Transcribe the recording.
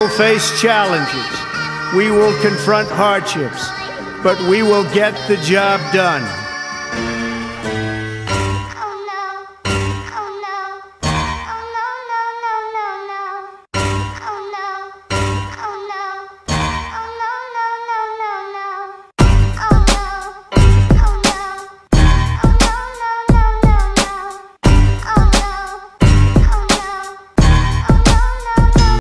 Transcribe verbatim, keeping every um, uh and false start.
face challenges. We will confront hardships, but we will get the job done.